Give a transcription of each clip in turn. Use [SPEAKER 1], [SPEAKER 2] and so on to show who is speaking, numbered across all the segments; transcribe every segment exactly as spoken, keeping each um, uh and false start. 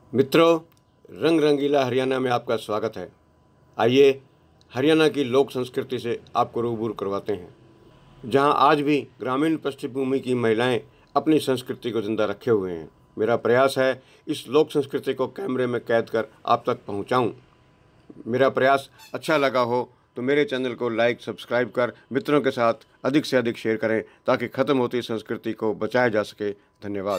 [SPEAKER 1] मित्रों, रंग रंगीला हरियाणा में आपका स्वागत है। आइए हरियाणा की लोक संस्कृति से आपको रूबरू करवाते हैं, जहां आज भी ग्रामीण पृष्ठभूमि की महिलाएं अपनी संस्कृति को जिंदा रखे हुए हैं। मेरा प्रयास है इस लोक संस्कृति को कैमरे में कैद कर आप तक पहुंचाऊं। मेरा प्रयास अच्छा लगा हो तो मेरे चैनल को लाइक सब्सक्राइब कर मित्रों के साथ अधिक से अधिक शेयर करें, ताकि ख़त्म होती संस्कृति को बचाया जा सके। धन्यवाद।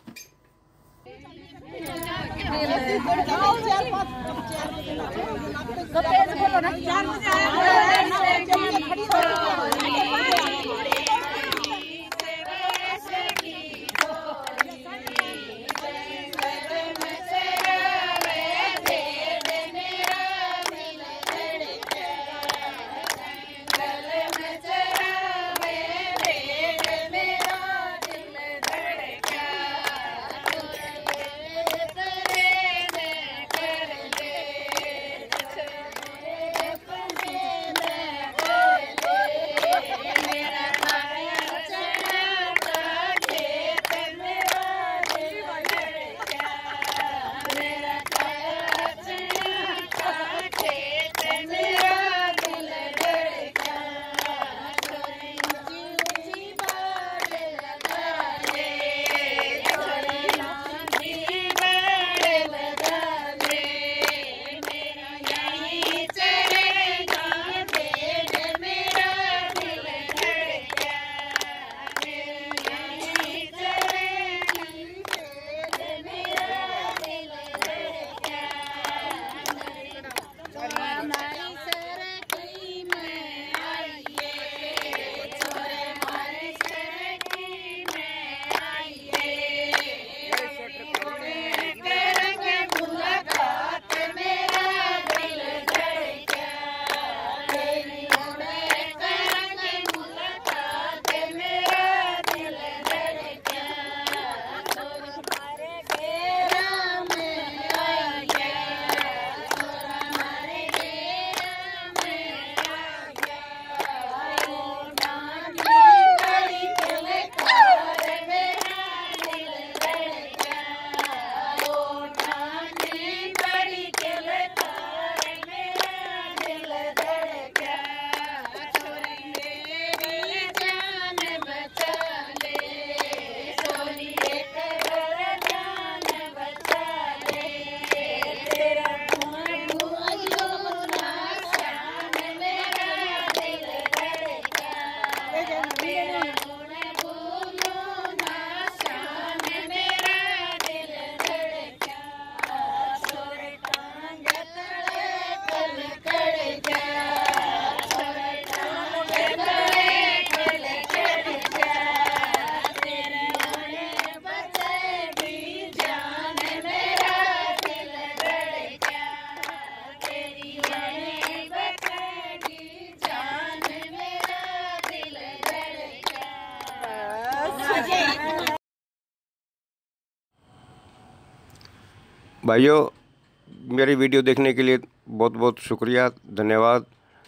[SPEAKER 1] भाइयों, मेरी वीडियो देखने के लिए बहुत बहुत शुक्रिया, धन्यवाद।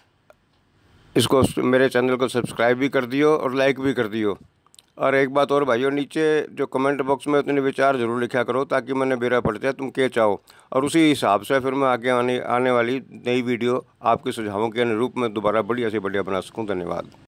[SPEAKER 1] इसको मेरे चैनल को सब्सक्राइब भी कर दियो और लाइक भी कर दियो। और एक बात और भाइयों, नीचे जो कमेंट बॉक्स में अपने विचार ज़रूर लिखा करो, ताकि मैंने बेरा पड़ता है तुम क्या चाहो, और उसी हिसाब से फिर मैं आगे आने आने वाली नई वीडियो आपके सुझावों के अनुरूप में दोबारा बढ़िया से बढ़िया बना सकूं। धन्यवाद।